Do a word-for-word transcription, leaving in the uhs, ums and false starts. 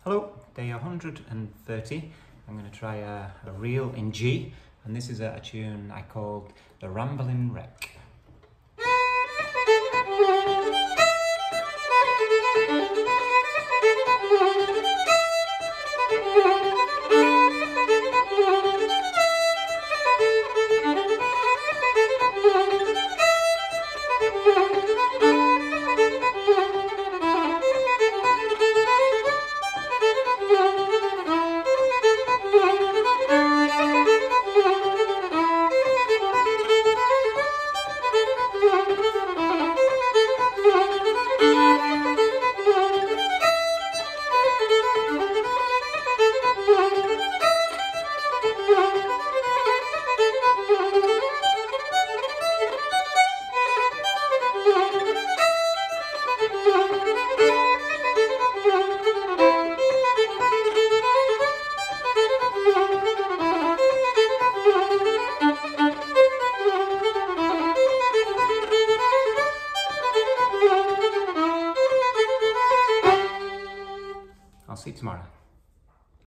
Hello, day one hundred thirty. I'm going to try a, a reel in G, and this is a, a tune I called The Ramblin' Wreck. I'll see you tomorrow.